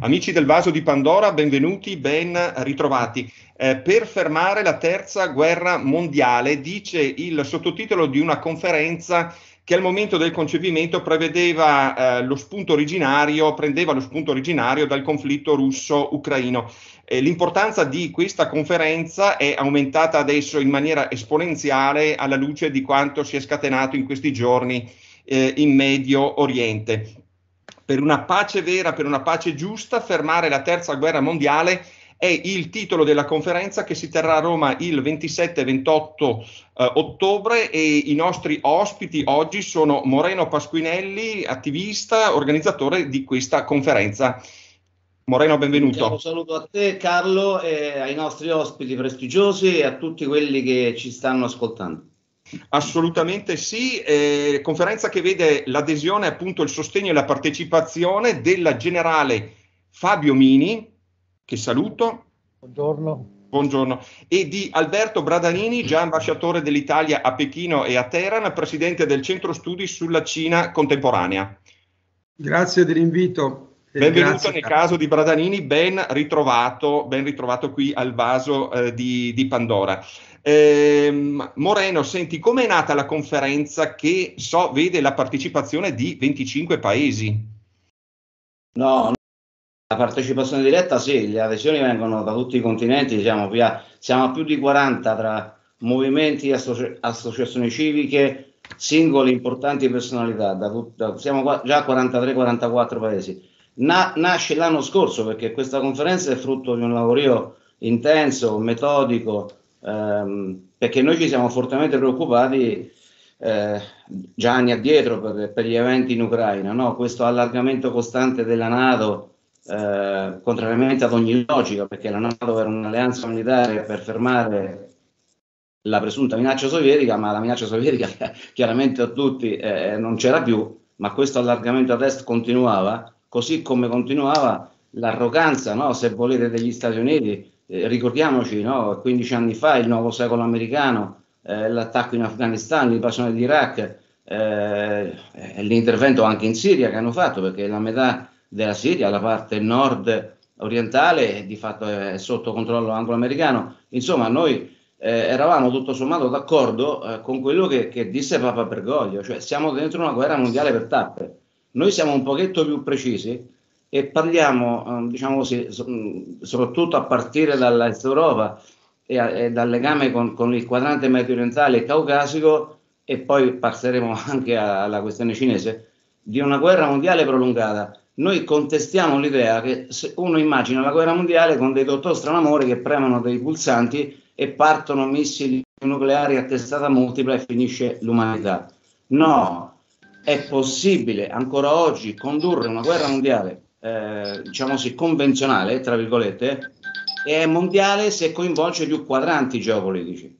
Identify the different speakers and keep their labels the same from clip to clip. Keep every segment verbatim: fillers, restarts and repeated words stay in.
Speaker 1: Amici del Vaso di Pandora, benvenuti, ben ritrovati. Eh, per fermare la terza guerra mondiale, dice il sottotitolo di una conferenza che al momento del concepimento prevedeva eh, lo spunto originario, prendeva lo spunto originario dal conflitto russo-ucraino. Eh, l'importanza di questa conferenza è aumentata adesso in maniera esponenziale alla luce di quanto si è scatenato in questi giorni eh, in Medio Oriente. Per una pace vera, per una pace giusta, fermare la terza guerra mondiale è il titolo della conferenza che si terrà a Roma il ventisette e ventotto eh, ottobre, e i nostri ospiti oggi sono Moreno Pasquinelli, attivista, organizzatore di questa conferenza. Moreno, benvenuto.
Speaker 2: Un saluto a te, Carlo, e ai nostri ospiti prestigiosi e a tutti quelli che ci stanno ascoltando.
Speaker 1: Assolutamente sì, eh, conferenza che vede l'adesione, appunto il sostegno e la partecipazione della generale Fabio Mini, che saluto.
Speaker 3: Buongiorno.
Speaker 1: Buongiorno. E di Alberto Bradanini, già ambasciatore dell'Italia a Pechino e a Teheran, presidente del Centro Studi sulla Cina Contemporanea.
Speaker 3: Grazie dell'invito.
Speaker 1: Benvenuto
Speaker 3: grazie,
Speaker 1: nel
Speaker 3: Carlo.
Speaker 1: caso di Bradanini, ben ritrovato, ben ritrovato qui al Vaso eh, di, di Pandora. Eh, Moreno, senti, com'è nata la conferenza che so vede la partecipazione di venticinque paesi?
Speaker 2: No, la partecipazione diretta sì, le adesioni vengono da tutti i continenti, siamo, via, siamo a più di quaranta tra movimenti, associ associazioni civiche, singoli importanti personalità, da da, siamo qua, già a quarantatré quarantaquattro paesi. Na nasce l'anno scorso perché questa conferenza è frutto di un lavorio intenso, metodico, ehm, perché noi ci siamo fortemente preoccupati eh, già anni addietro per, per gli eventi in Ucraina, no? Questo allargamento costante della NATO, eh, contrariamente ad ogni logica, perché la NATO era un'alleanza militare per fermare la presunta minaccia sovietica, ma la minaccia sovietica chiaramente a tutti eh, non c'era più, ma questo allargamento ad est continuava. Così come continuava l'arroganza, no, se volete, degli Stati Uniti. Eh, ricordiamoci, no, quindici anni fa, il nuovo secolo americano, eh, l'attacco in Afghanistan, l'invasione dell'Iraq, eh, l'intervento anche in Siria che hanno fatto, perché la metà della Siria, la parte nord orientale, di fatto è sotto controllo anglo-americano. Insomma, noi eh, eravamo tutto sommato d'accordo eh, con quello che, che disse Papa Bergoglio, cioè siamo dentro una guerra mondiale per tappe. Noi siamo un pochetto più precisi e parliamo, diciamo così, soprattutto a partire dall'Est Europa e, a, e dal legame con, con il quadrante medio orientale e caucasico, e poi passeremo anche alla questione cinese, di una guerra mondiale prolungata. Noi contestiamo l'idea che se uno immagina la guerra mondiale con dei dottor Stranamore che premono dei pulsanti e partono missili nucleari a testata multipla e finisce l'umanità. No. È possibile ancora oggi condurre una guerra mondiale, eh, diciamo così, convenzionale, tra virgolette, e è mondiale se coinvolge più quadranti geopolitici.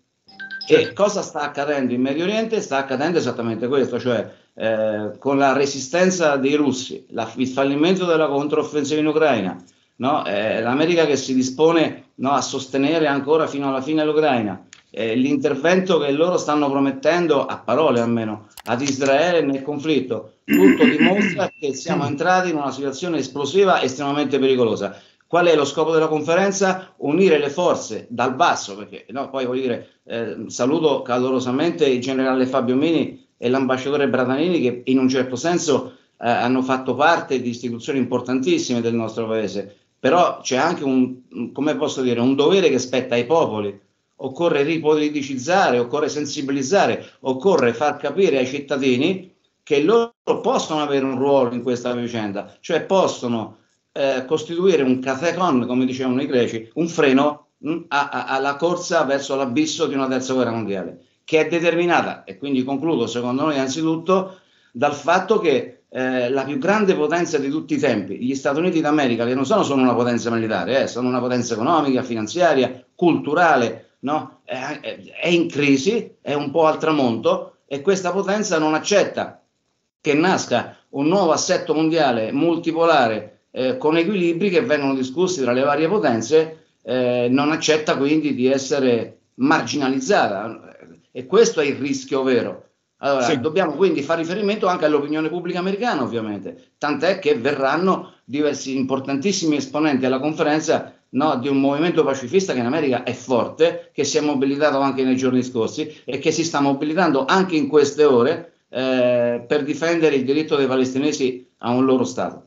Speaker 2: E cosa sta accadendo in Medio Oriente? Sta accadendo esattamente questo, cioè eh, con la resistenza dei russi, la, il fallimento della controffensiva in Ucraina, no? eh, l'America che si dispone, no, a sostenere ancora fino alla fine l'Ucraina, eh, l'intervento che loro stanno promettendo, a parole almeno, ad Israele nel conflitto, tutto dimostra che siamo entrati in una situazione esplosiva estremamente pericolosa. Qual è lo scopo della conferenza? Unire le forze dal basso, perché no, poi voglio dire, eh, saluto calorosamente il generale Fabio Mini e l'ambasciatore Bradanini, che in un certo senso eh, hanno fatto parte di istituzioni importantissime del nostro paese, però c'è anche un, come posso dire, un dovere che spetta ai popoli. Occorre ripoliticizzare, occorre sensibilizzare, occorre far capire ai cittadini che loro possono avere un ruolo in questa vicenda, cioè possono eh, costituire un cathecon, come dicevano i greci, un freno mh, a, a, alla corsa verso l'abisso di una terza guerra mondiale, che è determinata, e quindi concludo, secondo noi anzitutto, dal fatto che eh, la più grande potenza di tutti i tempi, gli Stati Uniti d'America, che non sono solo una potenza militare, eh, sono una potenza economica, finanziaria, culturale, no? È, è, è in crisi, è un po' al tramonto, e questa potenza non accetta che nasca un nuovo assetto mondiale multipolare eh, con equilibri che vengono discussi tra le varie potenze, eh, non accetta quindi di essere marginalizzata, e questo è il rischio vero. Allora,
Speaker 1: Sì.
Speaker 2: dobbiamo quindi fare riferimento anche all'opinione pubblica americana, ovviamente, tant'è che verranno diversi importantissimi esponenti alla conferenza, no, di un movimento pacifista che in America è forte, che si è mobilitato anche nei giorni scorsi e che si sta mobilitando anche in queste ore eh, per difendere il diritto dei palestinesi a un loro Stato.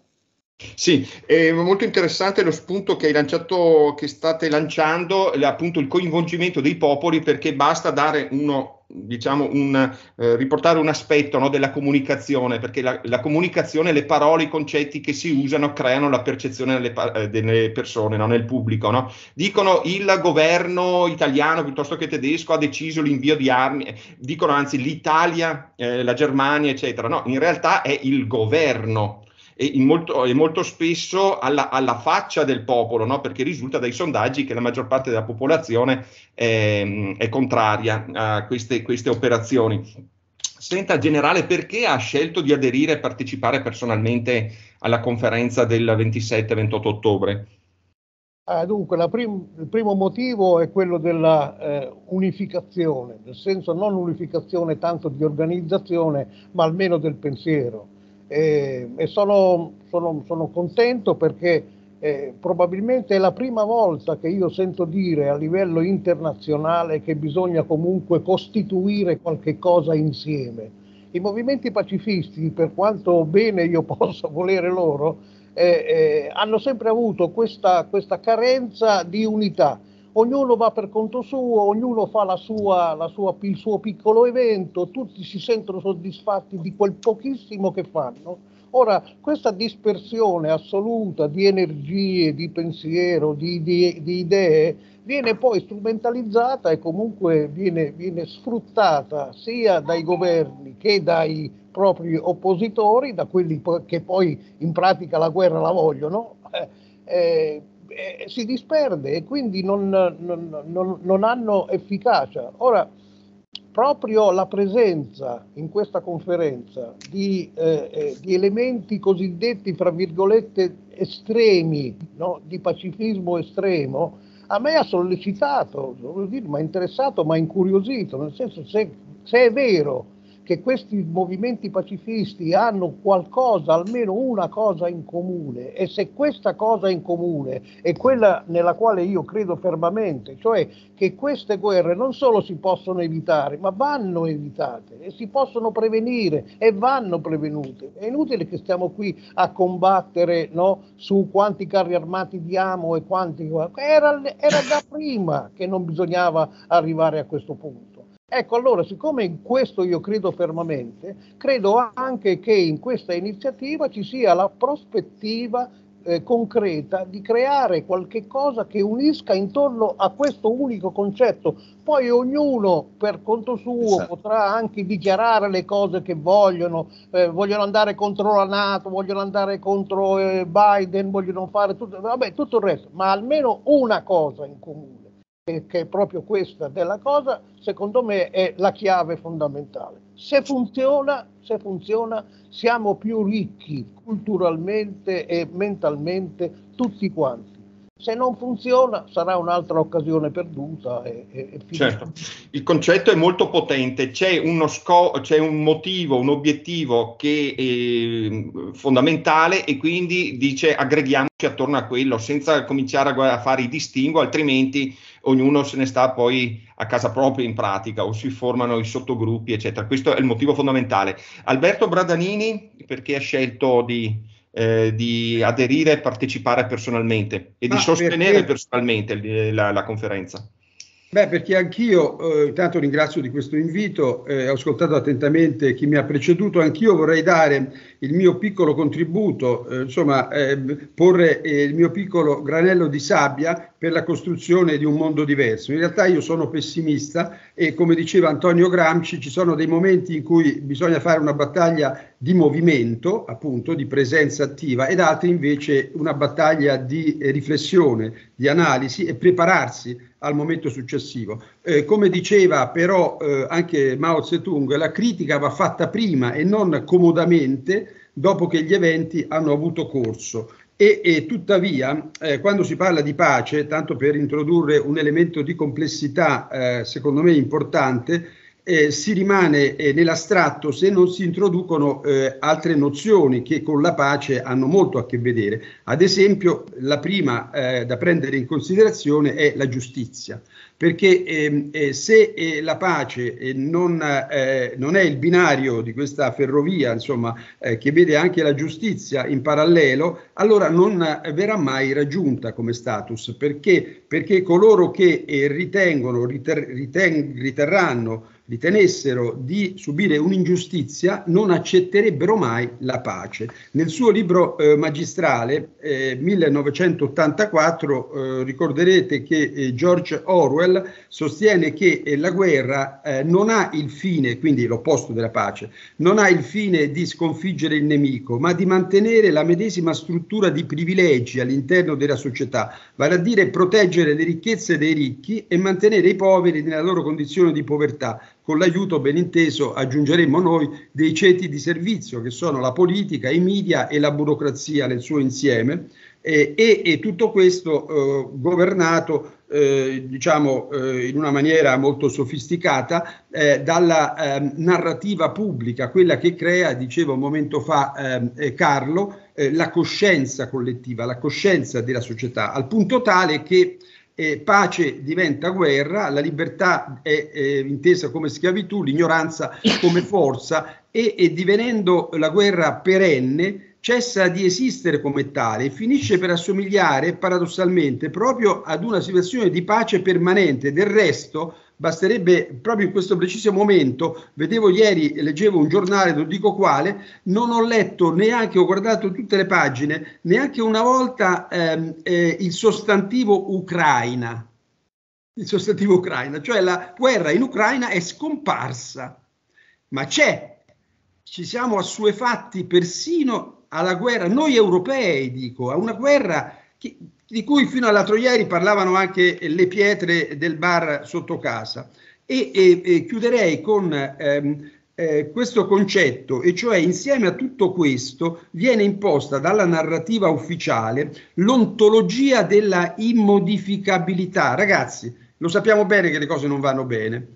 Speaker 1: Sì, è molto interessante lo spunto che hai lanciato, che state lanciando, appunto il coinvolgimento dei popoli, perché basta dare uno, diciamo, un, eh, riportare un aspetto, no, della comunicazione, perché la, la comunicazione, le parole, i concetti che si usano creano la percezione delle, eh, delle persone, no, nel pubblico, no? Dicono il governo italiano piuttosto che tedesco ha deciso l'invio di armi, dicono anzi l'Italia, eh, la Germania, eccetera. No, in realtà è il governo. E in molto, e molto spesso alla, alla faccia del popolo, no? Perché risulta dai sondaggi che la maggior parte della popolazione è, è contraria a queste, queste operazioni. Senta, generale, perché ha scelto di aderire e partecipare personalmente alla conferenza del ventisette ventotto ottobre?
Speaker 3: Ah, dunque, la prim- il primo motivo è quello della eh, unificazione, nel senso non unificazione tanto di organizzazione, ma almeno del pensiero. E, e sono, sono, sono contento perché eh, probabilmente è la prima volta che io sento dire a livello internazionale che bisogna comunque costituire qualche cosa insieme. I movimenti pacifisti, per quanto bene io possa volere loro, Eh, eh, hanno sempre avuto questa, questa carenza di unità. Ognuno va per conto suo, ognuno fa la sua, la sua, il suo piccolo evento, tutti si sentono soddisfatti di quel pochissimo che fanno. Ora, questa dispersione assoluta di energie, di pensiero, di, di, di idee, viene poi strumentalizzata e comunque viene, viene sfruttata sia dai governi che dai propri oppositori, da quelli che poi in pratica la guerra la vogliono, eh, eh, eh, si disperde e quindi non, non, non, non hanno efficacia. Ora, proprio la presenza in questa conferenza di, eh, eh, di elementi cosiddetti, fra virgolette, estremi, no? Di pacifismo estremo, a me ha sollecitato, mi ha interessato, mi ha incuriosito, nel senso, se, se è vero che questi movimenti pacifisti hanno qualcosa, almeno una cosa in comune, e se questa cosa in comune è quella nella quale io credo fermamente, cioè che queste guerre non solo si possono evitare, ma vanno evitate e si possono prevenire e vanno prevenute. È inutile che stiamo qui a combattere, no, su quanti carri armati diamo e quanti... Era, era da prima che non bisognava arrivare a questo punto. Ecco, allora, siccome in questo io credo fermamente, credo anche che in questa iniziativa ci sia la prospettiva eh, concreta di creare qualche cosa che unisca intorno a questo unico concetto. Poi ognuno per conto suo esatto. Potrà anche dichiarare le cose che vogliono, eh, vogliono andare contro la NATO, vogliono andare contro eh, Biden, vogliono fare tutto, vabbè, tutto il resto, ma almeno una cosa in comune, che è proprio questa della cosa, secondo me è la chiave fondamentale. Se funziona, se funziona, siamo più ricchi culturalmente e mentalmente tutti quanti. Se non funziona sarà un'altra occasione perduta. E, e, e
Speaker 1: certo, il concetto è molto potente, c'è uno sco- c'è un motivo, un obiettivo che è fondamentale e quindi dice aggreghiamoci attorno a quello senza cominciare a, a fare i distinguo, altrimenti ognuno se ne sta poi a casa propria in pratica o si formano i sottogruppi, eccetera. Questo è il motivo fondamentale. Alberto Bradanini, perché ha scelto di... Eh, di aderire e partecipare personalmente e Ma di sostenere perché... personalmente la, la conferenza?
Speaker 3: Beh, perché anch'io, eh, intanto ringrazio di questo invito, eh, ho ascoltato attentamente chi mi ha preceduto, anch'io vorrei dare il mio piccolo contributo, eh, insomma, eh, porre eh, il mio piccolo granello di sabbia per la costruzione di un mondo diverso. In realtà io sono pessimista e, come diceva Antonio Gramsci, ci sono dei momenti in cui bisogna fare una battaglia di movimento, appunto, di presenza attiva, ed altri invece una battaglia di eh, riflessione, di analisi e prepararsi al momento successivo. Eh, come diceva però eh, anche Mao Zedong, la critica va fatta prima e non comodamente dopo che gli eventi hanno avuto corso. E, e tuttavia, eh, quando si parla di pace, tanto per introdurre un elemento di complessità, eh, secondo me importante,
Speaker 4: eh, si rimane eh, nell'astratto se non si introducono eh, altre nozioni che con la pace hanno molto a che vedere. Ad esempio, la prima eh, da prendere in considerazione è la giustizia, perché eh, eh, se eh, la pace eh, non, eh, non è il binario di questa ferrovia, insomma, eh, che vede anche la giustizia in parallelo, allora non eh, verrà mai raggiunta come status, perché, perché coloro che eh, ritengono, riter, riten, riterranno ritenessero di subire un'ingiustizia non accetterebbero mai la pace. Nel suo libro eh, magistrale eh, millenovecentottantaquattro eh, ricorderete che eh, George Orwell sostiene che eh, la guerra eh, non ha il fine, quindi l'opposto della pace, non ha il fine di sconfiggere il nemico, ma di mantenere la medesima struttura di privilegi all'interno della società, vale a dire proteggere le ricchezze dei ricchi e mantenere i poveri nella loro condizione di povertà, con l'aiuto, ben inteso, aggiungeremo noi, dei ceti di servizio che sono la politica, i media e la burocrazia nel suo insieme, eh, e, e tutto questo eh, governato eh, diciamo eh, in una maniera molto sofisticata eh, dalla eh, narrativa pubblica, quella che crea, dicevo un momento fa eh, Carlo, eh, la coscienza collettiva, la coscienza della società, al punto tale che Eh, pace diventa guerra, la libertà è eh, intesa come schiavitù, l'ignoranza come forza e, e divenendo la guerra perenne cessa di esistere come tale e finisce per assomigliare paradossalmente proprio ad una situazione di pace permanente. Del resto basterebbe proprio in questo preciso momento, vedevo ieri, leggevo un giornale, non dico quale, non ho letto neanche, ho guardato tutte le pagine, neanche una volta ehm, eh, il sostantivo Ucraina, il sostantivo Ucraina, cioè la guerra in Ucraina è scomparsa, ma c'è, ci siamo assuefatti persino alla guerra, noi europei dico, a una guerra che, di cui fino all'altro ieri parlavano anche le pietre del bar sotto casa. E, e, e chiuderei con ehm, eh, questo concetto, e cioè insieme a tutto questo viene imposta dalla narrativa ufficiale l'ontologia della immodificabilità. Ragazzi, lo sappiamo bene che le cose non vanno bene.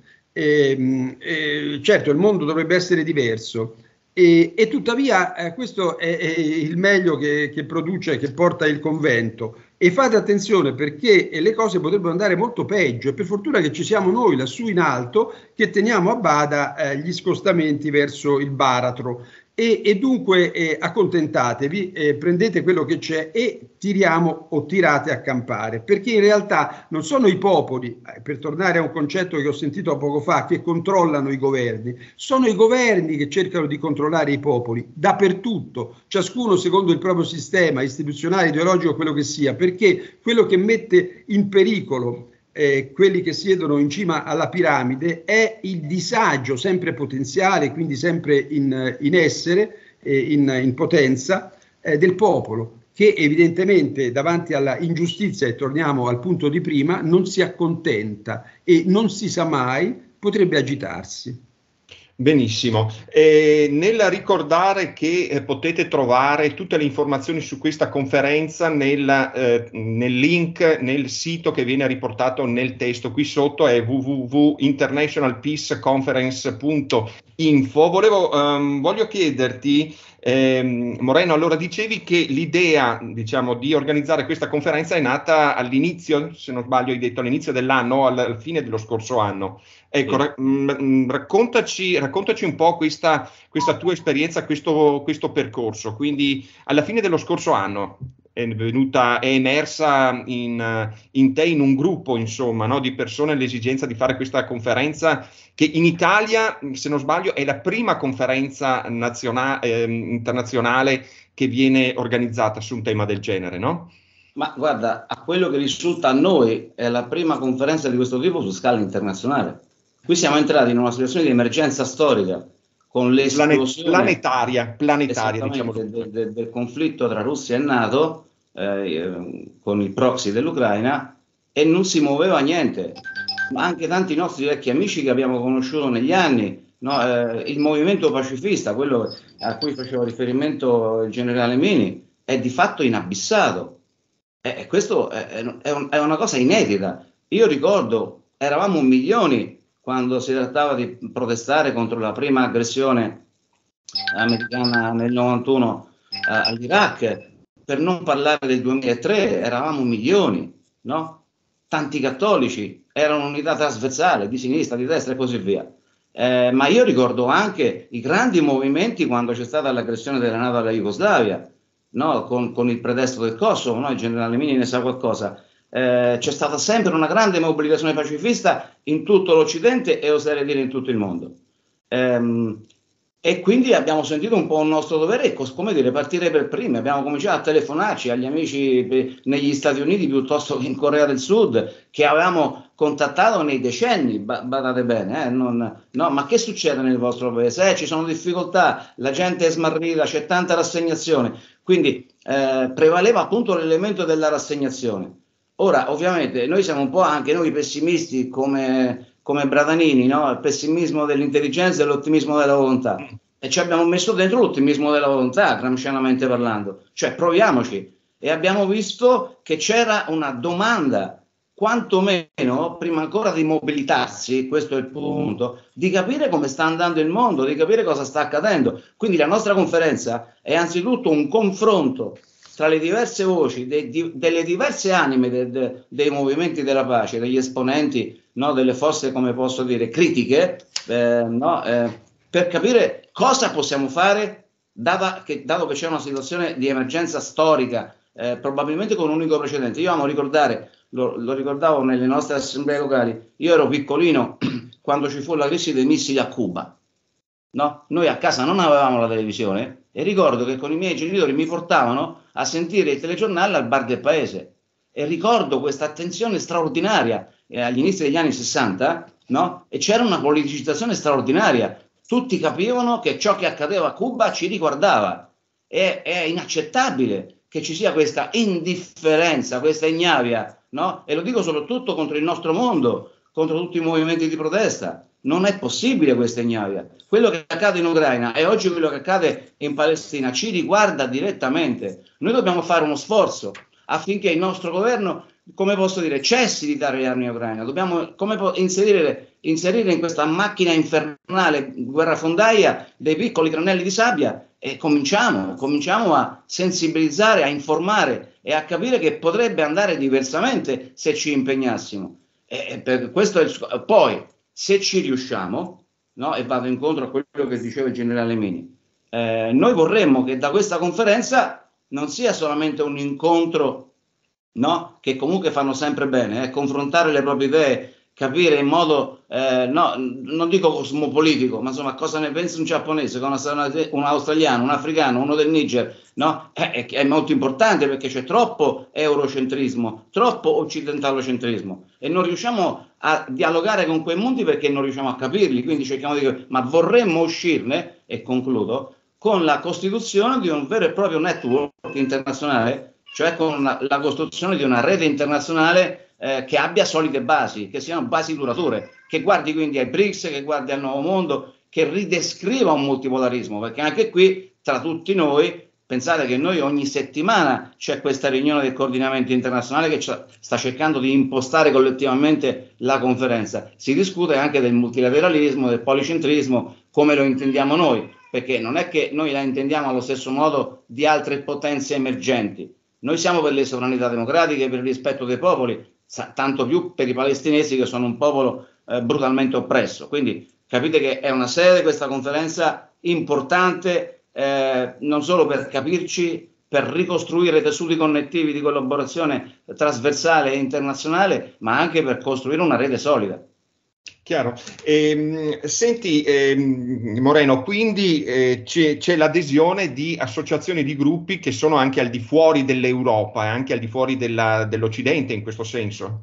Speaker 4: E, e, certo, il mondo dovrebbe essere diverso. E, e tuttavia eh, questo è, è il meglio che, che produce, che porta il convento, e fate attenzione perché le cose potrebbero andare molto peggio, e per fortuna che ci siamo noi lassù in alto che teniamo a bada eh, gli scostamenti verso il baratro. E, e dunque eh, accontentatevi, eh, prendete quello che c'è e tiriamo o tirate a campare, perché in realtà non sono i popoli, eh, per tornare a un concetto che ho sentito poco fa, che controllano i governi, sono i governi che cercano di controllare i popoli dappertutto, ciascuno secondo il proprio sistema istituzionale, ideologico, quello che sia, perché quello che mette in pericolo Eh, quelli che siedono in cima alla piramide è il disagio sempre potenziale, quindi sempre in, in essere, eh, in, in potenza eh, del popolo, che evidentemente davanti alla ingiustizia, e torniamo al punto di prima, non si accontenta e non si sa mai, potrebbe agitarsi.
Speaker 1: Benissimo. Eh, nel ricordare che eh, potete trovare tutte le informazioni su questa conferenza nel, eh, nel link, nel sito che viene riportato nel testo qui sotto, è w w w punto international peace conference punto info. Volevo, um, voglio chiederti, eh, Moreno, allora dicevi che l'idea, diciamo, di organizzare questa conferenza è nata all'inizio, se non sbaglio hai detto all'inizio dell'anno, alla, alla fine dello scorso anno. Ecco, ra- mh, raccontaci, raccontaci un po' questa, questa tua esperienza, questo, questo percorso. Quindi alla fine dello scorso anno è venuta, è emersa in, in te, in un gruppo, insomma, no, di persone, l'esigenza di fare questa conferenza che in Italia, se non sbaglio, è la prima conferenza nazionale, eh, internazionale che viene organizzata su un tema del genere, no?
Speaker 2: Ma guarda, a quello che risulta a noi è la prima conferenza di questo tipo su scala internazionale. Qui siamo entrati in una situazione di emergenza storica con l'esplosione
Speaker 1: planetaria, planetaria diciamo,
Speaker 2: del, del, del conflitto tra Russia e NATO, eh, con il proxy dell'Ucraina, e non si muoveva niente. Ma anche tanti nostri vecchi amici che abbiamo conosciuto negli anni, no, eh, il movimento pacifista, quello a cui faceva riferimento il generale Mini, è di fatto inabissato. E questo è, è, un, è una cosa inedita. Io ricordo, eravamo milioni quando si trattava di protestare contro la prima aggressione americana nel novantuno eh, all'Iraq, per non parlare del duemilatré, eravamo milioni, no? Tanti cattolici, era un'unità trasversale di sinistra, di destra e così via. Eh, ma io ricordo anche i grandi movimenti quando c'è stata l'aggressione della NATO alla Jugoslavia, no? con, con il pretesto del Kosovo, no? Il generale Mini ne sa qualcosa. Eh, c'è stata sempre una grande mobilitazione pacifista in tutto l'Occidente e oserei dire in tutto il mondo. Ehm, E quindi abbiamo sentito un po' un nostro dovere, ecco, come dire, partire per primi. Abbiamo cominciato a telefonarci agli amici negli Stati Uniti piuttosto che in Corea del Sud, che avevamo contattato nei decenni, badate bene, eh, non, no, ma che succede nel vostro paese? Eh, ci sono difficoltà, la gente è smarrita, c'è tanta rassegnazione. Quindi eh, prevaleva appunto l'elemento della rassegnazione. Ora, ovviamente, noi siamo un po' anche noi pessimisti come... come Bradanini, no? Il pessimismo dell'intelligenza e l'ottimismo della volontà, e ci abbiamo messo dentro l'ottimismo della volontà, gramscianamente parlando, cioè proviamoci, e abbiamo visto che c'era una domanda, quantomeno, prima ancora di mobilitarsi, questo è il punto, di capire come sta andando il mondo, di capire cosa sta accadendo. Quindi la nostra conferenza è anzitutto un confronto tra le diverse voci, de, di, delle diverse anime de, de, dei movimenti della pace, degli esponenti, no, delle forze, come posso dire, critiche, eh, no, eh, per capire cosa possiamo fare, data che, dato che c'è una situazione di emergenza storica, eh, probabilmente con un unico precedente. Io amo ricordare, lo, lo ricordavo nelle nostre assemblee locali, io ero piccolino quando ci fu la crisi dei missili a Cuba. No? Noi a casa non avevamo la televisione e ricordo che con i miei genitori mi portavano a sentire il telegiornale al bar del paese, e ricordo questa attenzione straordinaria eh, agli inizi degli anni sessanta, no? E c'era una politicizzazione straordinaria, tutti capivano che ciò che accadeva a Cuba ci riguardava. È, è inaccettabile che ci sia questa indifferenza, questa ignavia, no? E lo dico soprattutto contro il nostro mondo, contro tutti i movimenti di protesta. Non è possibile questa ignavia. Quello che accade in Ucraina e oggi quello che accade in Palestina ci riguarda direttamente. Noi dobbiamo fare uno sforzo affinché il nostro governo, come posso dire, cessi di dare le armi a Ucraina. Dobbiamo come po- inserire, inserire in questa macchina infernale guerrafondaia dei piccoli granelli di sabbia, e cominciamo, cominciamo a sensibilizzare, a informare e a capire che potrebbe andare diversamente se ci impegnassimo. E per questo è il, poi, se ci riusciamo, no, e vado incontro a quello che diceva il generale Mini, eh, noi vorremmo che da questa conferenza non sia solamente un incontro, no, che comunque fanno sempre bene, eh, confrontare le proprie idee, capire in modo, eh, no, non dico cosmopolitico, ma insomma cosa ne pensa un giapponese, un australiano, un africano, uno del Niger, no? È, è molto importante, perché c'è troppo eurocentrismo, troppo occidentalocentrismo, e non riusciamo a dialogare con quei mondi perché non riusciamo a capirli. Quindi cerchiamo di dire, ma vorremmo uscirne, e concludo, con la costituzione di un vero e proprio network internazionale, cioè con la, la costruzione di una rete internazionale eh, che abbia solide basi, che siano basi durature, che guardi quindi ai BRICS, che guardi al nuovo mondo, che ridescriva un multipolarismo, perché anche qui tra tutti noi, pensate che noi ogni settimana c'è questa riunione del coordinamento internazionale che sta cercando di impostare collettivamente la conferenza. Si discute anche del multilateralismo, del policentrismo, come lo intendiamo noi, perché non è che noi la intendiamo allo stesso modo di altre potenze emergenti. Noi siamo per le sovranità democratiche, per il rispetto dei popoli, tanto più per i palestinesi, che sono un popolo eh, brutalmente oppresso. Quindi capite che è una sede, questa conferenza, importante, eh, non solo per capirci, per ricostruire tessuti connettivi di collaborazione trasversale e internazionale, ma anche per costruire una rete solida.
Speaker 1: Chiaro. Ehm, senti ehm, Moreno, quindi eh, c'è, c'è l'adesione di associazioni di gruppi che sono anche al di fuori dell'Europa e anche al di fuori della, dell'Occidente in questo senso?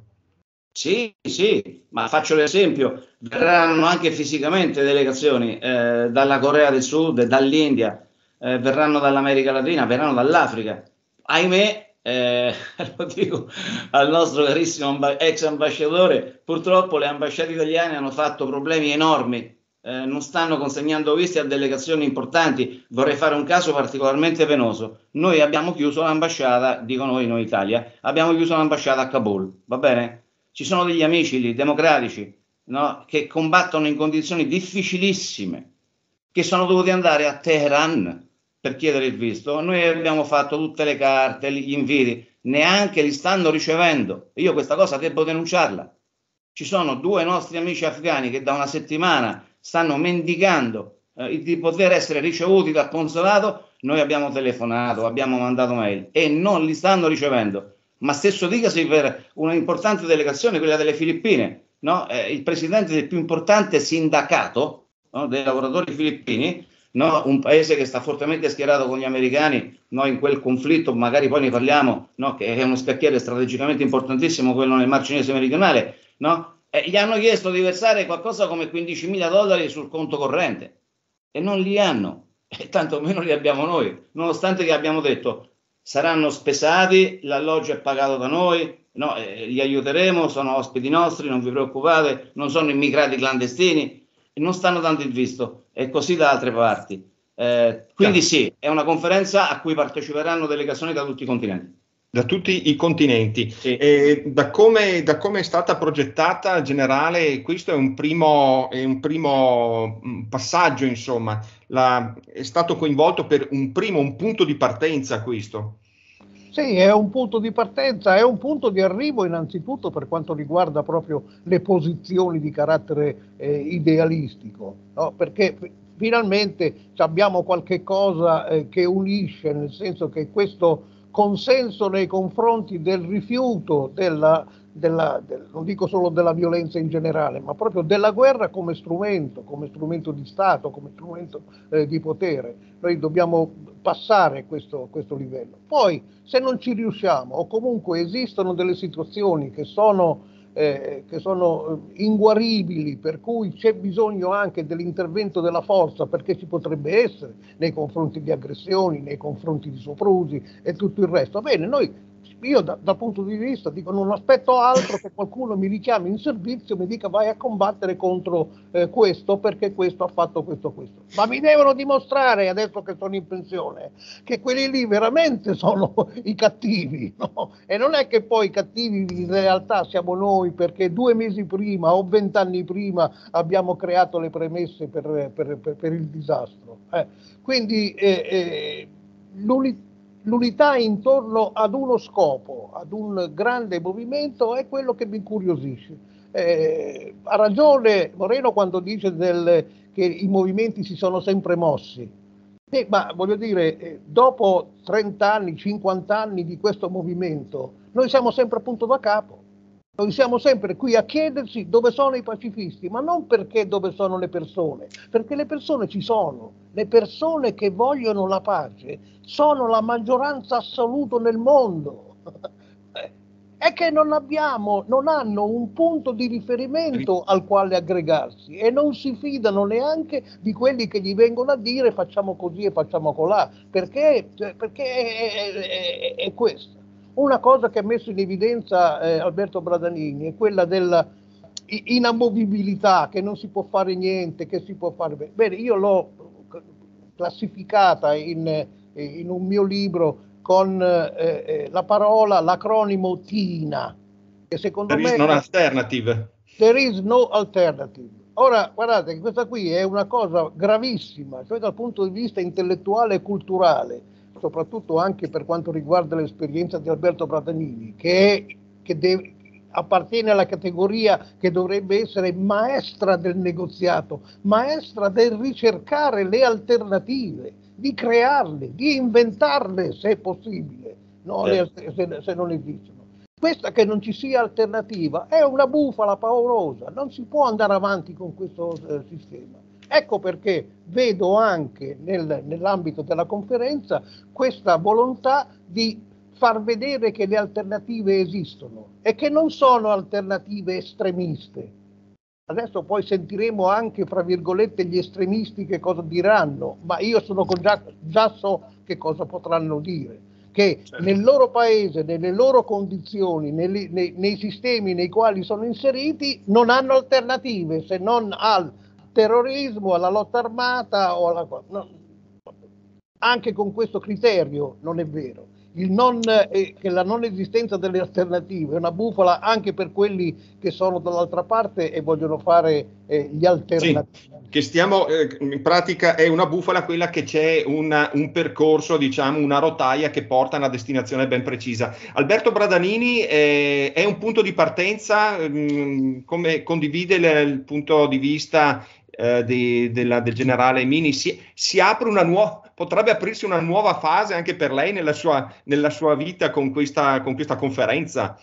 Speaker 2: Sì, sì, ma faccio l'esempio, verranno anche fisicamente delegazioni eh, dalla Corea del Sud, dall'India, eh, verranno dall'America Latina, verranno dall'Africa. Ahimè, Eh, lo dico al nostro carissimo amba- ex ambasciatore, purtroppo le ambasciate italiane hanno fatto problemi enormi, eh, non stanno consegnando visti a delegazioni importanti. Vorrei fare un caso particolarmente penoso: noi abbiamo chiuso l'ambasciata, dico noi, noi Italia, abbiamo chiuso l'ambasciata a Kabul, va bene? Ci sono degli amici lì, democratici, no, che combattono in condizioni difficilissime, che sono dovuti andare a Teheran per chiedere il visto. Noi abbiamo fatto tutte le carte, gli inviti, neanche li stanno ricevendo. Io questa cosa devo denunciarla. Ci sono due nostri amici afghani che da una settimana stanno mendicando eh, di poter essere ricevuti dal consolato. Noi abbiamo telefonato, abbiamo mandato mail e non li stanno ricevendo. Ma stesso dicasi per una importante delegazione, quella delle Filippine, no? Eh, il presidente del più importante sindacato, no, dei lavoratori filippini, no? Un paese che sta fortemente schierato con gli americani, no? In quel conflitto, magari poi ne parliamo, no? Che è uno scacchiere strategicamente importantissimo, quello nel Mar Cinese meridionale, no? Eh, gli hanno chiesto di versare qualcosa come quindicimila dollari sul conto corrente e non li hanno, e tanto meno li abbiamo noi, nonostante che abbiamo detto saranno spesati, l'alloggio è pagato da noi, no, eh, li aiuteremo, sono ospiti nostri, non vi preoccupate, non sono immigrati clandestini, e non stanno dando il visto, e così da altre parti. Eh, quindi sì, è una conferenza a cui parteciperanno delegazioni da tutti i continenti.
Speaker 1: Da tutti i continenti.
Speaker 2: Sì.
Speaker 1: E da come, da come è stata progettata generale, questo è un primo, è un primo passaggio, insomma, la, è stato coinvolto per un primo, un punto di partenza questo.
Speaker 3: Sì, è un punto di partenza, è un punto di arrivo innanzitutto per quanto riguarda proprio le posizioni di carattere eh, idealistico, no? Perché finalmente abbiamo qualche cosa eh, che unisce, nel senso che questo consenso nei confronti del rifiuto della, della del, non dico solo della violenza in generale, ma proprio della guerra come strumento, come strumento di Stato, come strumento eh, di potere. Noi dobbiamo passare questo, questo livello. Poi, se non ci riusciamo, o comunque esistono delle situazioni che sono Eh, che sono inguaribili, per cui c'è bisogno anche dell'intervento della forza, perché ci potrebbe essere nei confronti di aggressioni, nei confronti di soprusi e tutto il resto. Bene, noi, io da, dal punto di vista dico, non aspetto altro che qualcuno mi richiami in servizio e mi dica vai a combattere contro eh, questo perché questo ha fatto questo questo. Ma mi devono dimostrare, adesso che sono in pensione, che quelli lì veramente sono i cattivi, no? E non è che poi i cattivi in realtà siamo noi, perché due mesi prima o vent'anni prima abbiamo creato le premesse per, per, per, per il disastro. Eh. Quindi eh, eh, l'unità L'unità intorno ad uno scopo, ad un grande movimento, è quello che mi incuriosisce. Eh, ha ragione Moreno quando dice del, che i movimenti si sono sempre mossi. Eh, ma voglio dire, eh, dopo trenta anni, cinquanta anni di questo movimento, noi siamo sempre appunto da capo. Noi siamo sempre qui a chiederci dove sono i pacifisti, ma non perché dove sono le persone, perché le persone ci sono. Le persone che vogliono la pace sono la maggioranza assoluta nel mondo. È che non abbiamo, non hanno un punto di riferimento al quale aggregarsi e non si fidano neanche di quelli che gli vengono a dire facciamo così e facciamo colà, perché, perché è, è, è, è questo. Una cosa che ha messo in evidenza eh, Alberto Bradanini è quella della inamovibilità, che non si può fare niente, che si può fare bene. Bene, io l'ho classificata in, in un mio libro con eh, la parola, l'acronimo TINA, che secondo
Speaker 1: There
Speaker 3: me...
Speaker 1: is no alternative.
Speaker 3: There is no alternative. Ora, guardate che questa qui è una cosa gravissima, cioè dal punto di vista intellettuale e culturale, soprattutto anche per quanto riguarda l'esperienza di Alberto Bradanini, che, è, che deve, appartiene alla categoria che dovrebbe essere maestra del negoziato, maestra del ricercare le alternative, di crearle, di inventarle se è possibile, no?
Speaker 2: Eh.
Speaker 3: se, se non esistono. Questa che non ci sia alternativa è una bufala paurosa, non si può andare avanti con questo eh, sistema. Ecco perché vedo anche nel, nell'ambito della conferenza questa volontà di far vedere che le alternative esistono e che non sono alternative estremiste. Adesso poi sentiremo anche, fra virgolette, gli estremisti che cosa diranno, ma io sono già, già so che cosa potranno dire. Che certo. Nel loro paese, nelle loro condizioni, nei, nei, nei sistemi nei quali sono inseriti, non hanno alternative se non al terrorismo, alla lotta armata o alla... No, anche con questo criterio non è vero. il non, eh, che la non esistenza delle alternative è una bufala anche per quelli che sono dall'altra parte e vogliono fare eh, gli alternativi.
Speaker 1: Sì, che stiamo, eh, in pratica è una bufala quella che c'è una, un percorso, diciamo, una rotaia che porta a una destinazione ben precisa. Alberto Bradanini eh, è un punto di partenza, mh, come condivide il, il punto di vista eh, di, della, del generale Mini, si, si apre una nuova, potrebbe aprirsi una nuova fase anche per lei nella sua, nella sua vita con questa, con questa conferenza?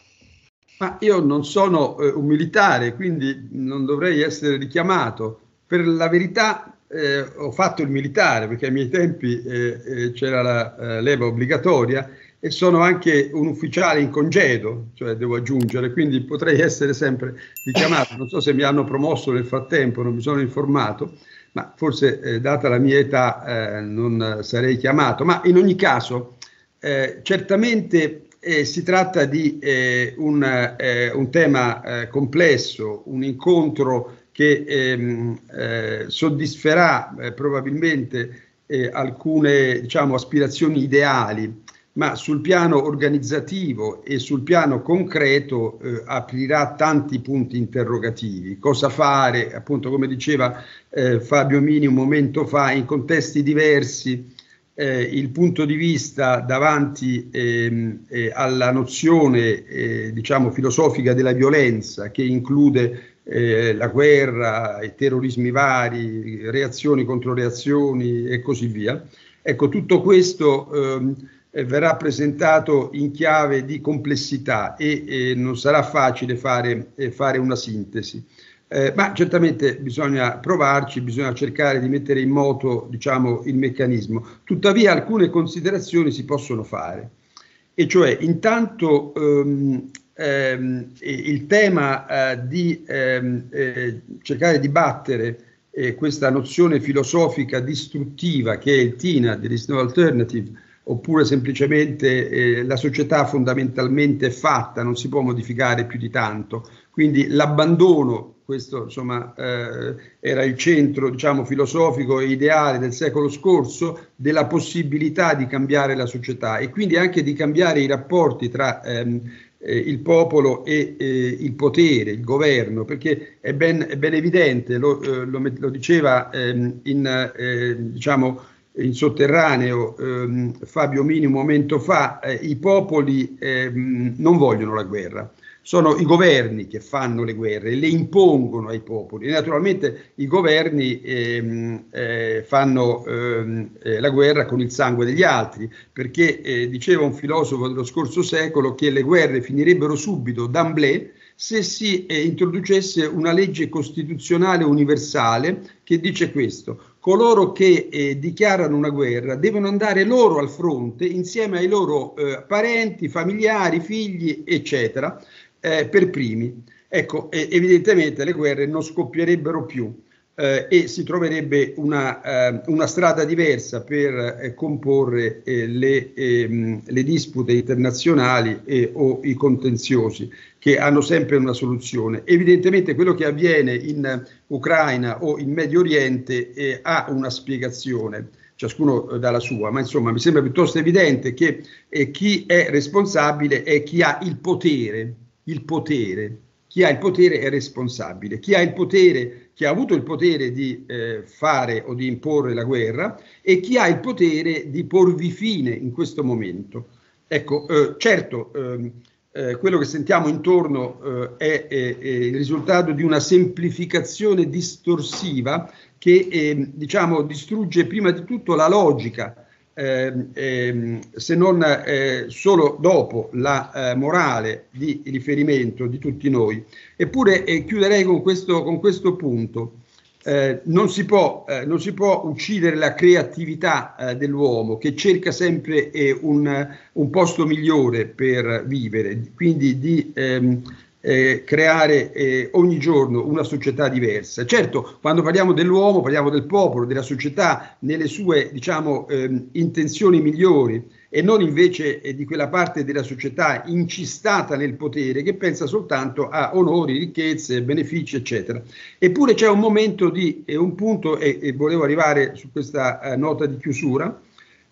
Speaker 4: Ma io non sono eh, un militare, quindi non dovrei essere richiamato. Per la verità eh, ho fatto il militare, perché ai miei tempi eh, eh, c'era la eh, leva obbligatoria, e sono anche un ufficiale in congedo, cioè devo aggiungere, quindi potrei essere sempre richiamato. Non so se mi hanno promosso nel frattempo, non mi sono informato, ma forse eh, data la mia età eh, non sarei chiamato. Ma in ogni caso eh, certamente eh, si tratta di eh, un, eh, un tema eh, complesso, un incontro che ehm, eh, soddisferà eh, probabilmente eh, alcune, diciamo, aspirazioni ideali, ma sul piano organizzativo e sul piano concreto eh, aprirà tanti punti interrogativi. Cosa fare, appunto, come diceva eh, Fabio Mini un momento fa, in contesti diversi, eh, il punto di vista davanti ehm, eh, alla nozione eh, diciamo filosofica della violenza, che include eh, la guerra, i terrorismi vari, reazioni contro reazioni e così via. Ecco, tutto questo ehm, verrà presentato in chiave di complessità e, e non sarà facile fare, eh, fare una sintesi. Eh, ma certamente bisogna provarci, bisogna cercare di mettere in moto, diciamo, il meccanismo. Tuttavia alcune considerazioni si possono fare, e cioè intanto ehm, ehm, il tema eh, di ehm, eh, cercare di battere eh, questa nozione filosofica distruttiva che è il T I N A, there is no alternative, oppure semplicemente eh, la società fondamentalmente è fatta, non si può modificare più di tanto. Quindi l'abbandono, questo insomma eh, era il centro, diciamo, filosofico e ideale del secolo scorso, della possibilità di cambiare la società e quindi anche di cambiare i rapporti tra ehm, eh, il popolo e eh, il potere, il governo, perché è ben, è ben evidente, lo, eh, lo, lo diceva ehm, in, eh, diciamo, in sotterraneo ehm, Fabio Mini un momento fa, eh, i popoli ehm, non vogliono la guerra, sono i governi che fanno le guerre, le impongono ai popoli, e naturalmente i governi ehm, eh, fanno ehm, eh, la guerra con il sangue degli altri, perché eh, diceva un filosofo dello scorso secolo che le guerre finirebbero subito d'emblée se si eh, introducesse una legge costituzionale universale che dice questo: coloro che eh, dichiarano una guerra devono andare loro al fronte insieme ai loro eh, parenti, familiari, figli, eccetera, eh, per primi. Ecco, eh, evidentemente le guerre non scoppierebbero più eh, e si troverebbe una, eh, una strada diversa per eh, comporre eh, le, ehm, le dispute internazionali e, o i contenziosi, che hanno sempre una soluzione. Evidentemente quello che avviene in Ucraina o in Medio Oriente eh, ha una spiegazione, ciascuno eh, dà la sua, ma insomma mi sembra piuttosto evidente che eh, chi è responsabile è chi ha il potere, il potere, chi ha il potere è responsabile, chi ha il potere, chi ha avuto il potere di eh, fare o di imporre la guerra e chi ha il potere di porvi fine in questo momento. Ecco, eh, certo, eh, Eh, quello che sentiamo intorno eh, è, è, è il risultato di una semplificazione distorsiva che eh, diciamo distrugge prima di tutto la logica, eh, eh, se non eh, solo dopo la eh, morale di riferimento di tutti noi. Eppure eh, chiuderei con questo, con questo punto. Eh, non si può, eh, non si può uccidere la creatività eh, dell'uomo, che cerca sempre eh, un, un posto migliore per vivere, quindi di ehm, eh, creare eh, ogni giorno una società diversa. Certo, quando parliamo dell'uomo parliamo del popolo, della società nelle sue, diciamo, ehm, intenzioni migliori, e non invece eh, di quella parte della società incistata nel potere che pensa soltanto a onori, ricchezze, benefici, eccetera. Eppure c'è un momento di, eh, un punto, e, e volevo arrivare su questa eh, nota di chiusura,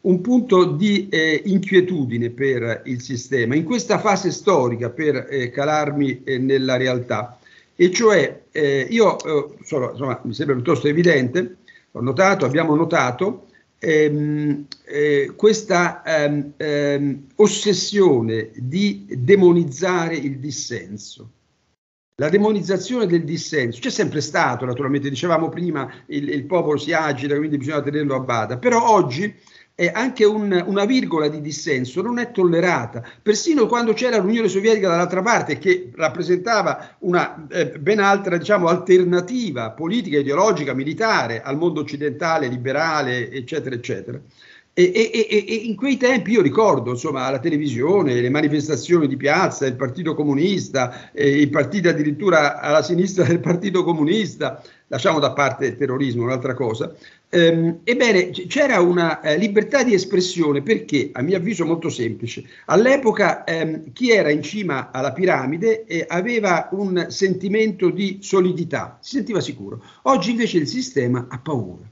Speaker 4: un punto di eh, inquietudine per il sistema in questa fase storica, per eh, calarmi eh, nella realtà, e cioè eh, io eh, sono, insomma, mi sembra piuttosto evidente, ho notato, abbiamo notato ehm, eh, questa ehm, ehm, ossessione di demonizzare il dissenso. La demonizzazione del dissenso c'è sempre stato, naturalmente, dicevamo prima, il, il popolo si agita, quindi bisogna tenerlo a bada, però oggi eh, anche un, una virgola di dissenso non è tollerata. Persino quando c'era l'Unione Sovietica dall'altra parte, che rappresentava una eh, ben altra, diciamo, alternativa politica, ideologica, militare al mondo occidentale, liberale, eccetera, eccetera. E, e, e, e in quei tempi io ricordo, insomma, la televisione, le manifestazioni di piazza, il Partito Comunista, eh, i partiti addirittura alla sinistra del Partito Comunista, lasciamo da parte il terrorismo, un'altra cosa. Ehm, ebbene, c'era una eh, libertà di espressione perché, a mio avviso molto semplice, all'epoca ehm, chi era in cima alla piramide eh, aveva un sentimento di solidità, si sentiva sicuro. Oggi invece il sistema ha paura.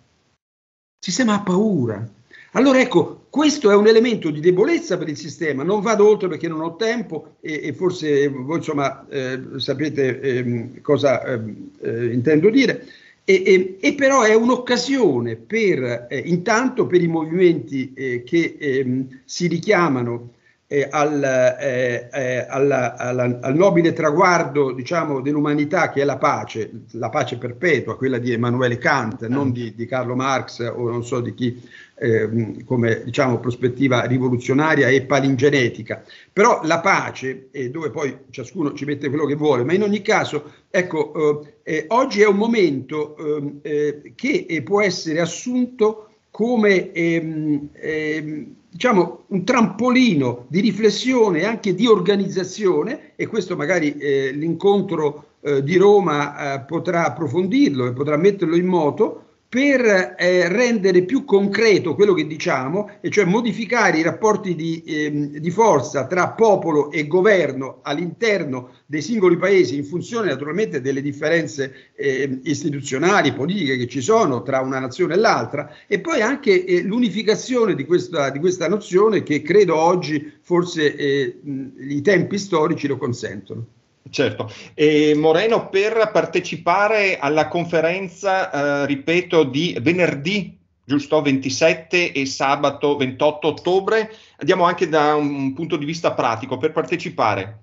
Speaker 4: Il sistema ha paura. Allora ecco, questo è un elemento di debolezza per il sistema, non vado oltre perché non ho tempo e, e forse voi insomma eh, sapete eh, cosa eh, eh, intendo dire, e, e, e però è un'occasione per, eh, intanto per i movimenti eh, che eh, si richiamano eh, al, eh, eh, alla, alla, al nobile traguardo, diciamo, dell'umanità, che è la pace, la pace perpetua, quella di Emanuele Kant, non di, di Carlo Marx o non so di chi, eh, come diciamo prospettiva rivoluzionaria e palingenetica. Però la pace, eh, dove poi ciascuno ci mette quello che vuole, ma in ogni caso, ecco, eh, eh, oggi è un momento eh, eh, che eh, può essere assunto come ehm, ehm, diciamo un trampolino di riflessione e anche di organizzazione, e questo magari eh, l'incontro eh, di Roma eh, potrà approfondirlo e potrà metterlo in moto per eh, rendere più concreto quello che diciamo, e cioè modificare i rapporti di, ehm, di forza tra popolo e governo all'interno dei singoli paesi, in funzione naturalmente delle differenze eh, istituzionali, politiche che ci sono tra una nazione e l'altra, e poi anche eh, l'unificazione di questa, di questa nozione, che credo oggi forse eh, i tempi storici lo consentono.
Speaker 1: Certo, e Moreno, per partecipare alla conferenza, eh, ripeto, di venerdì, giusto, ventisette e sabato ventotto ottobre, andiamo anche da un punto di vista pratico, per partecipare.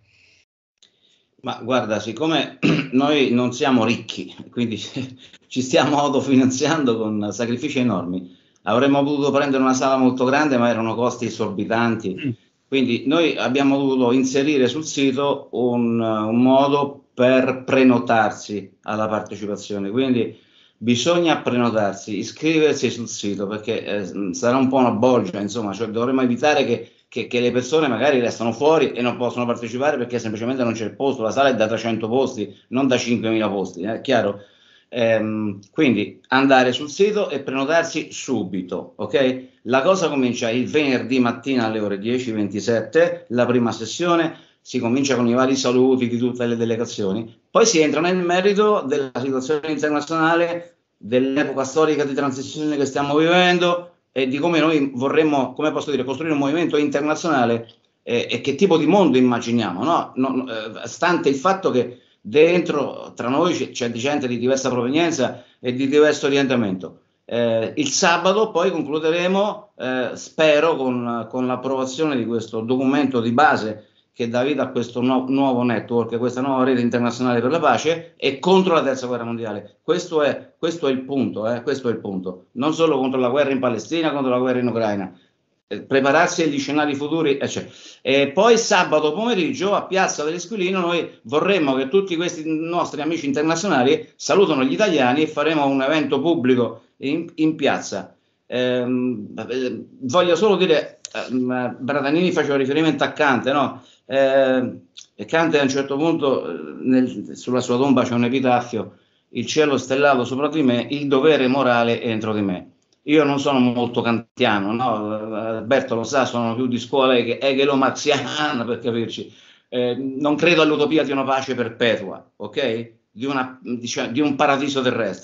Speaker 2: Ma guarda, siccome noi non siamo ricchi, quindi ci stiamo autofinanziando con sacrifici enormi, avremmo potuto prendere una sala molto grande, ma erano costi esorbitanti. Mm. Quindi noi abbiamo dovuto inserire sul sito un, un modo per prenotarsi alla partecipazione, quindi bisogna prenotarsi, iscriversi sul sito, perché eh, sarà un po' una bolgia, insomma, cioè dovremmo evitare che, che, che le persone magari restano fuori e non possono partecipare perché semplicemente non c'è il posto. La sala è da trecento posti, non da cinquemila posti, è chiaro? Ehm, quindi andare sul sito e prenotarsi subito, ok? La cosa comincia il venerdì mattina alle ore dieci e ventisette, la prima sessione, si comincia con i vari saluti di tutte le delegazioni, poi si entra nel merito della situazione internazionale, dell'epoca storica di transizione che stiamo vivendo e di come noi vorremmo, come posso dire, costruire un movimento internazionale eh, e che tipo di mondo immaginiamo, no? No, eh, stante il fatto che dentro, tra noi c'è gente di diversa provenienza e di diverso orientamento. Eh, il sabato poi concluderemo, eh, spero, con, con l'approvazione di questo documento di base che dà vita a questo nu- nuovo network, questa nuova rete internazionale per la pace e contro la terza guerra mondiale. Questo è, questo è il punto, eh, questo è il punto. Non solo contro la guerra in Palestina, contro la guerra in Ucraina. Prepararsi agli scenari futuri, eccetera. E poi sabato pomeriggio a Piazza dell'Esquilino noi vorremmo che tutti questi nostri amici internazionali salutano gli italiani e faremo un evento pubblico in, in piazza. Ehm, voglio solo dire, eh, Bradanini faceva riferimento a Kant, no? Eh, e Kant a un certo punto nel, sulla sua tomba c'è un epitaffio: il cielo stellato sopra di me, il dovere morale è dentro di me. Io non sono molto kantiano, no? Alberto lo sa, sono più di scuola hegelo-marxiana, per capirci. Eh, non credo all'utopia di una pace perpetua, ok? Di, una, diciamo, di un paradiso terrestre.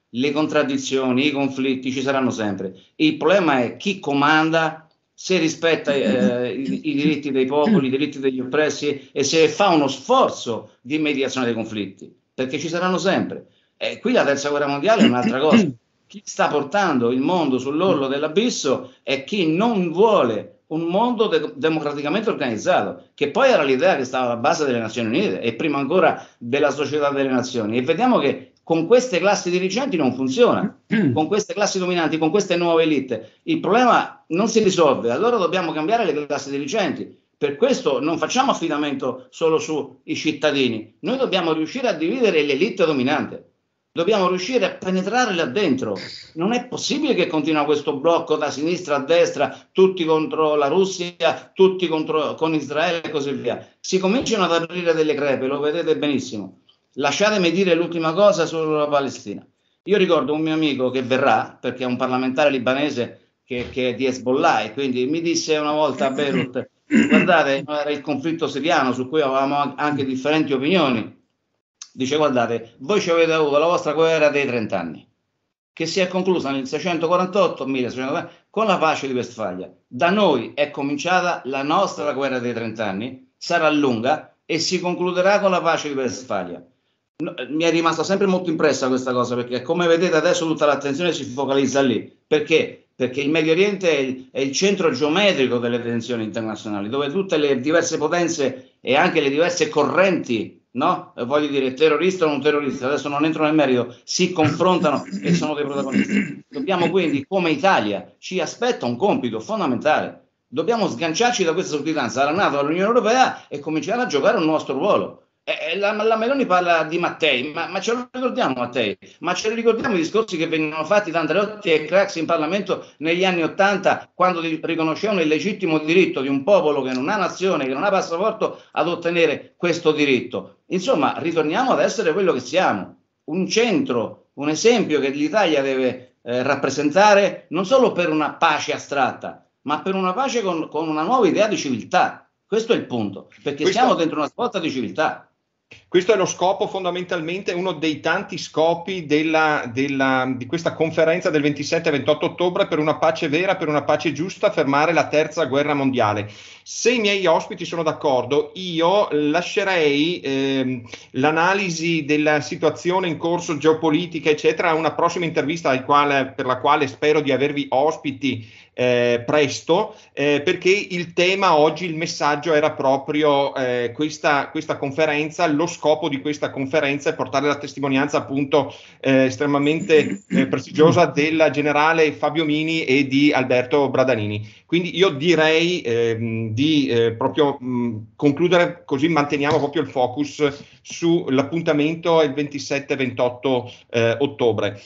Speaker 2: le contraddizioni, i conflitti ci saranno sempre. Il problema è chi comanda, se rispetta eh, i, i diritti dei popoli, i diritti degli oppressi e se fa uno sforzo di mediazione dei conflitti, perché ci saranno sempre. E qui la terza guerra mondiale è un'altra cosa. Chi sta portando il mondo sull'orlo dell'abisso è chi non vuole un mondo de- democraticamente organizzato, che poi era l'idea che stava alla base delle Nazioni Unite e prima ancora della Società delle Nazioni. E vediamo che con queste classi dirigenti non funziona, con queste classi dominanti, con queste nuove elite. Il problema non si risolve, allora dobbiamo cambiare le classi dirigenti. Per questo non facciamo affidamento solo sui cittadini, noi dobbiamo riuscire a dividere l'elite dominante. Dobbiamo riuscire a penetrare là dentro. Non è possibile che continua questo blocco da sinistra a destra, tutti contro la Russia, tutti contro, con Israele e così via. Si cominciano ad aprire delle crepe, lo vedete benissimo. Lasciatemi dire l'ultima cosa sulla Palestina. Io ricordo un mio amico che verrà, perché è un parlamentare libanese che, che è di Hezbollah, e quindi mi disse una volta a Beirut, guardate, era il conflitto siriano su cui avevamo anche differenti opinioni. Dice, guardate, voi ci avete avuto la vostra guerra dei trent'anni, che si è conclusa nel seicentoquarantotto milleseicentottantaquattro con la pace di Westfalia. Da noi è cominciata la nostra guerra dei trent'anni, sarà lunga e si concluderà con la pace di Westfalia. No, mi è rimasta sempre molto impressa questa cosa, perché come vedete adesso tutta l'attenzione si focalizza lì. Perché? Perché il Medio Oriente è il, è il centro geometrico delle tensioni internazionali, dove tutte le diverse potenze e anche le diverse correnti, no? Voglio dire, terrorista o non terrorista, adesso non entro nel merito, si confrontano e sono dei protagonisti. Dobbiamo quindi, come Italia, ci aspetta un compito fondamentale. Dobbiamo sganciarci da questa sudditanza alla NATO, all'Unione Europea e cominciare a giocare un nostro ruolo. Eh, la, la Meloni parla di Mattei, ma, ma ce lo ricordiamo Mattei? Ma ce lo ricordiamo i discorsi che venivano fatti da Andreotti e Craxi in Parlamento negli anni Ottanta, quando riconoscevano il legittimo diritto di un popolo che non ha nazione, che non ha passaporto, ad ottenere questo diritto. Insomma, ritorniamo ad essere quello che siamo, un centro, un esempio che l'Italia deve eh, rappresentare non solo per una pace astratta, ma per una pace con, con una nuova idea di civiltà. Questo è il punto, perché Questo... siamo dentro una svolta di civiltà.
Speaker 1: Questo è lo scopo, fondamentalmente uno dei tanti scopi della, della, di questa conferenza del ventisette ventotto ottobre per una pace vera, per una pace giusta, fermare la terza guerra mondiale. Se i miei ospiti sono d'accordo, io lascerei eh, l'analisi della situazione in corso geopolitica, eccetera, a una prossima intervista al quale, per la quale spero di avervi ospiti Eh, presto, eh, perché il tema oggi, il messaggio era proprio eh, questa, questa conferenza, lo scopo di questa conferenza è portare la testimonianza appunto eh, estremamente eh, prestigiosa del generale Fabio Mini e di Alberto Bradanini. Quindi io direi eh, di eh, proprio mh, concludere, così manteniamo proprio il focus sull'appuntamento il ventisette ventotto eh, ottobre.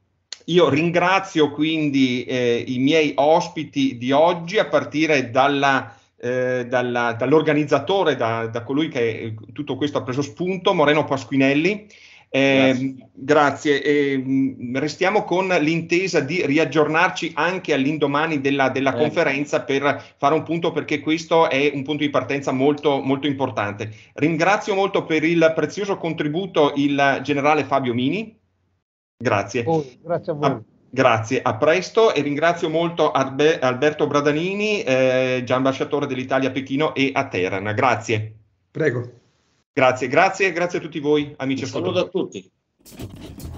Speaker 1: Io ringrazio quindi eh, i miei ospiti di oggi, a partire dalla, eh, dalla, dall'organizzatore, da, da colui che tutto questo ha preso spunto, Moreno Pasquinelli. Eh, grazie. grazie. Eh, restiamo con l'intesa di riaggiornarci anche all'indomani della, della eh. conferenza per fare un punto, perché questo è un punto di partenza molto, molto importante. Ringrazio molto per il prezioso contributo il generale Fabio Mini. Grazie.
Speaker 3: Oh, grazie a voi.
Speaker 1: A, grazie, a presto, e ringrazio molto Albe, Alberto Bradanini, eh, già ambasciatore dell'Italia a Pechino e a Teheran. Grazie.
Speaker 4: Prego.
Speaker 1: Grazie, grazie, grazie a tutti voi, amici ascoltatori.
Speaker 2: Saluto a tutti.